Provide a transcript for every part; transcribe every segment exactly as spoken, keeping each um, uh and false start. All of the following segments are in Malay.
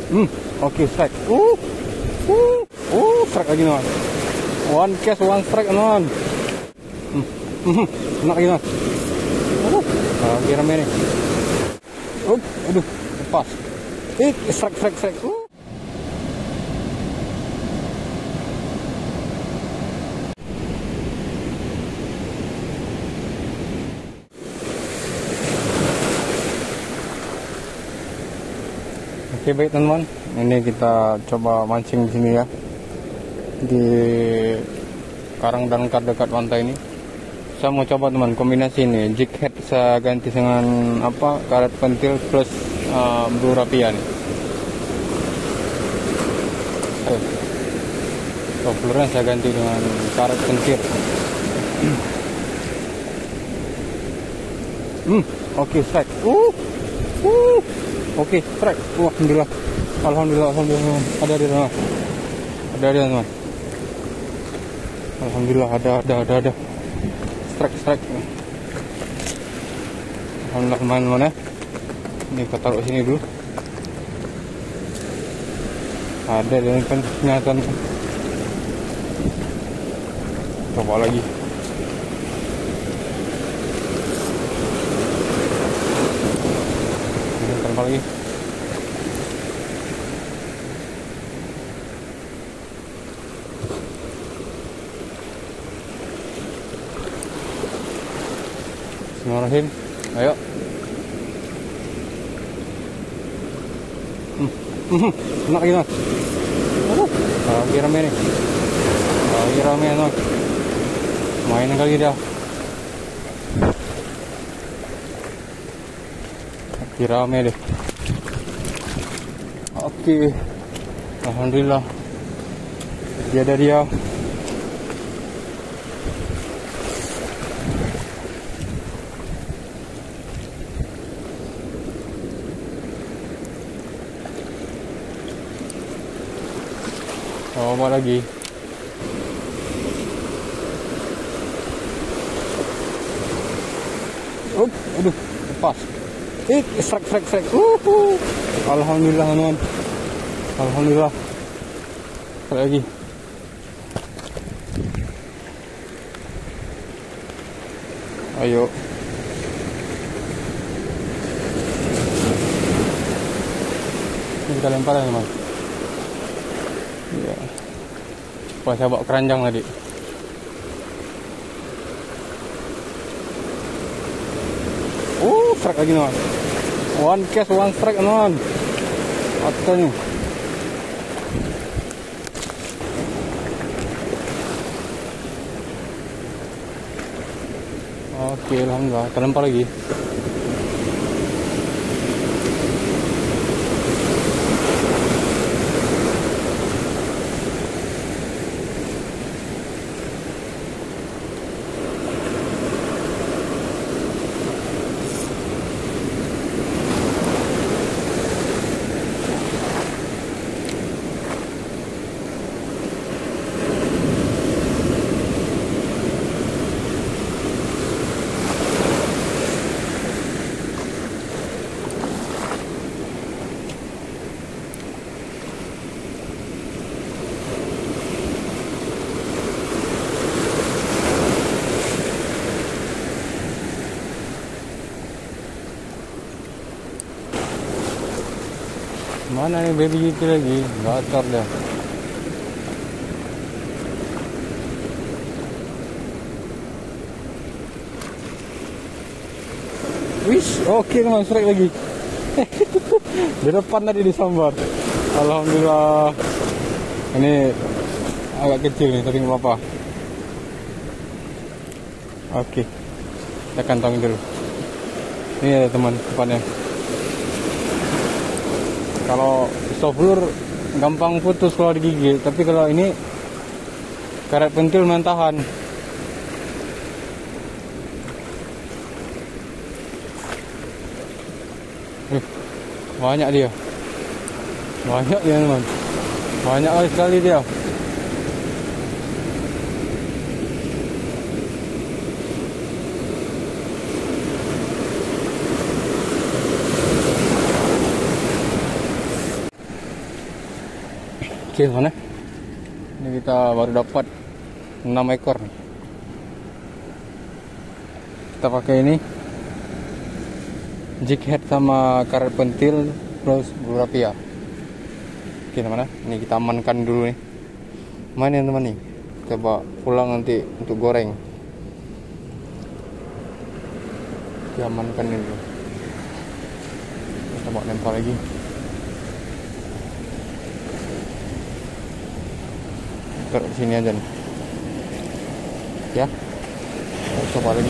Hmm, oke, strike. Uh, uh, uh, strike lagi teman. One cast, one strike teman. Hmm, hmm, kena lagi teman. Aduh, lagi rame nih. Uh, aduh, lepas. Eh, strike, strike, strike. Uh. Oke baik teman-teman, ini kita coba mancing di sini ya, di karang dangkar dekat pantai ini. Saya mau coba teman kombinasi ini, jig head saya ganti dengan apa karet pentil plus uh, blue rapia nih. Eh, Dopplernya saya ganti dengan karet pentil. Hmm, oke okay, strike. Uh, uh. Oke, okay, strike. Wah, alhamdulillah. Alhamdulillah, alhamdulillah. Ada di sana. Ada di sana. Alhamdulillah ada, ada, ada, ada. Strike, strike. Alhamdulillah teman-teman ya. Ini kita taruh sini dulu. Ada dan kan kelihatan. Coba lagi. Lagi Bismillahirrahmanirrahim. Ayo. Hmm. Hmm. Enak lagi mas. Aduh, lagi rame nih. Lagi rame mas. Main kali dah. Lagi rame deh. Oke, alhamdulillah dia ada dia. Oh, apa lagi? Up, aduh, lepas. Eh, strike, strike, strike. Uh, uh. Alhamdulillah, teman. Alhamdulillah. Sekali lagi. Ayo. Ini kita lempar ya, teman. Ya. Wah, saya bawa keranjang tadi. Uh, strike lagi, teman. One cast, one strike, teman. Atanya. Oke, alhamdulillah. Kita lempar lagi. Mana nih baby itu lagi? Gatar dah. Wis, oke teman, strike lagi. Di depan tadi disambar. Alhamdulillah. Ini agak kecil nih, tapi nggak apa-apa. Oke, kita kantongin dulu. Ini ada teman depannya. Kalau soft lure gampang putus kalau digigit, tapi kalau ini karet pentil mentahan. Eh, banyak dia, banyak dia teman, banyak sekali dia. Oke, mana? Ini kita baru dapat enam ekor nih. Kita pakai ini jig head sama karet pentil plus blue raffia. Oke, mana? Ini kita amankan dulu nih. Mana teman nih? Coba pulang nanti untuk goreng. Kita amankan ini dulu. Kita bawa lempar lagi. Taruh sini aja nih. Ya. Coba lagi.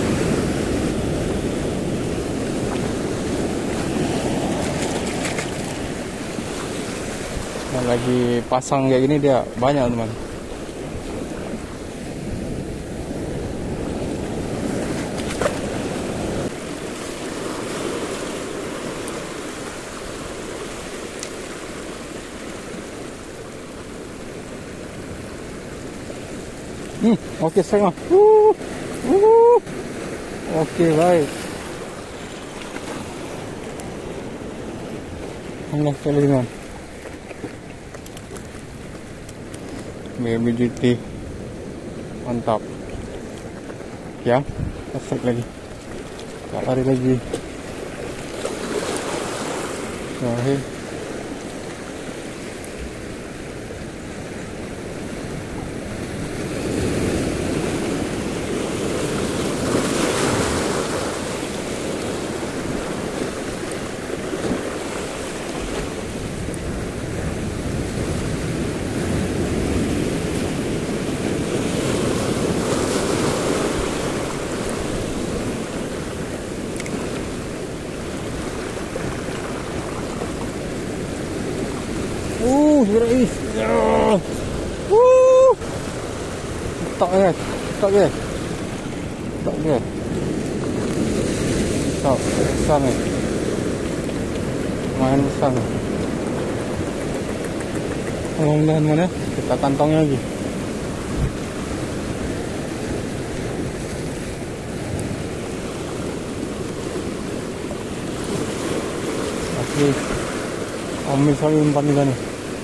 Dan lagi pasang kayak gini dia banyak teman. Hmm, oke setengah. Uh, uh, oke baik. Allah sekali teman. Baby G T mantap. Ya, asik lagi. Tak lari lagi. Nah, Uh, guys. Uh. Tak guys. Tak guys. Tak guys. Tak besar nih. Main besar nih. Mudah-mudahan mana? Kita kantongnya lagi. Oke. Ambil sekali umpan kita nih.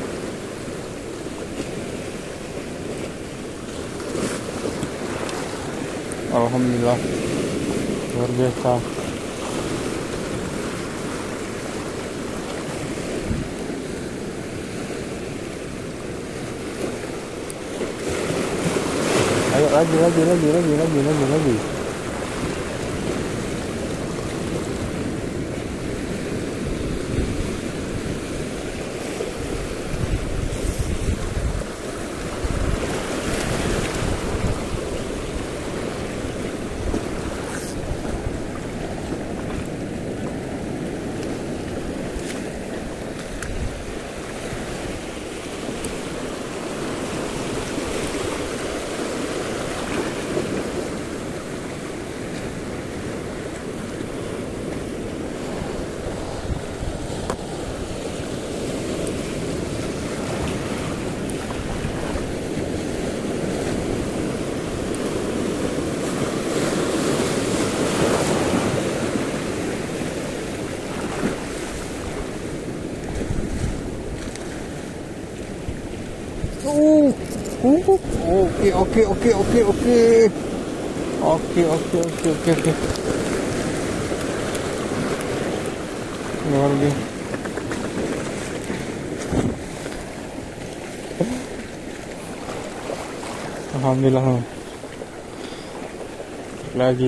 Alhamdulillah, luar biasa. Ayo lagi, lagi, lagi, lagi, lagi, lagi, lagi. Uh, uh, oke oke oke oke oke oke oke oke oke oke. Luar biasa. Alhamdulillah. Lagi.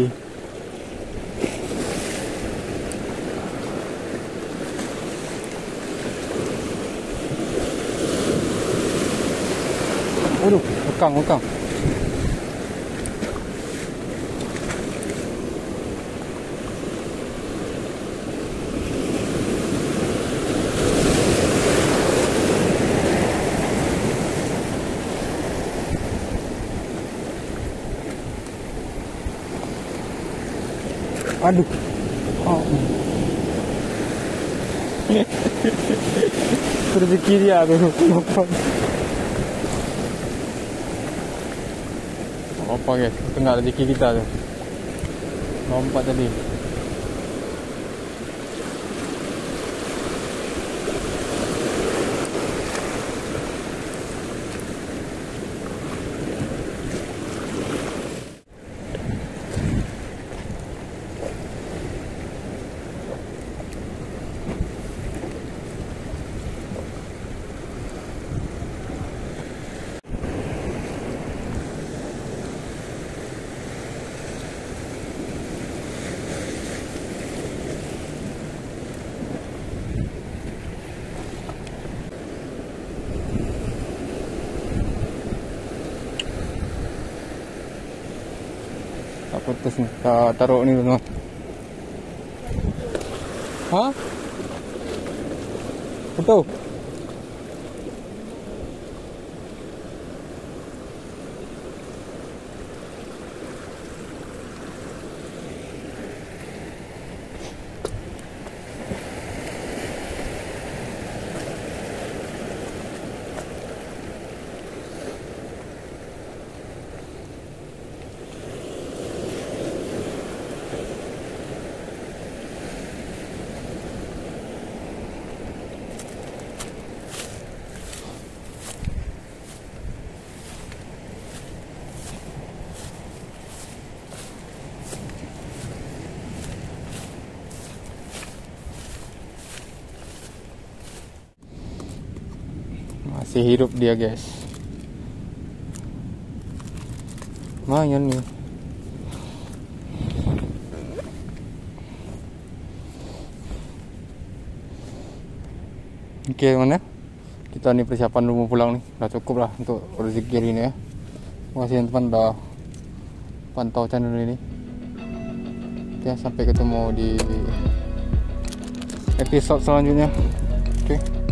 Aduh, lekang, lekang. Aduh. Oh. Rezeki dia tuh. Apa guys, tengah rezeki kita tu. Lompat tadi. atas ni. Kita taruh ni dulu. Ha? Betul. Masih hidup dia, guys. Lumayan nih. Oke, mana? Kita nih persiapan dulu mau pulang nih. Udah cukup lah untuk rezeki hari ini ya. Terima kasih teman-teman udah pantau channel ini. Oke, sampai ketemu di episode selanjutnya. Oke.